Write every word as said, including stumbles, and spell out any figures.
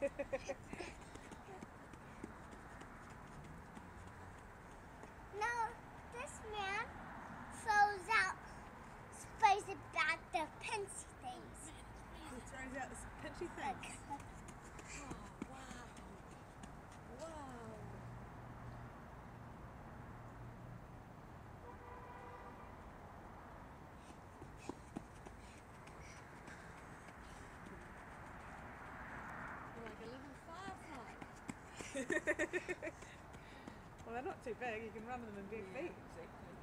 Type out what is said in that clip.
Now, this man throws out, sprays it back the pencil things. He throws out the pinchy things. Look. Oh, wow. Wow. You're like a little firefly. Well, they're not too big. You can run them in bare feet.